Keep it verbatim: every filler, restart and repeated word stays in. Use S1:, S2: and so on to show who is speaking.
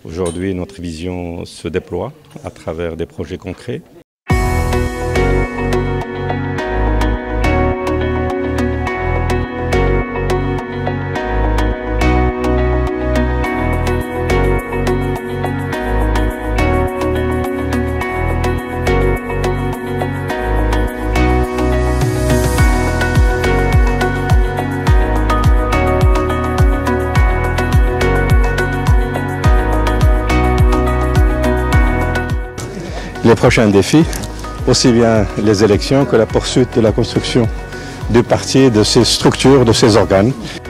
S1: Aujourd'hui, notre vision se déploie à travers des projets concrets. Les prochains défis, aussi bien les élections que la poursuite de la construction du parti, de ses structures, de ses organes.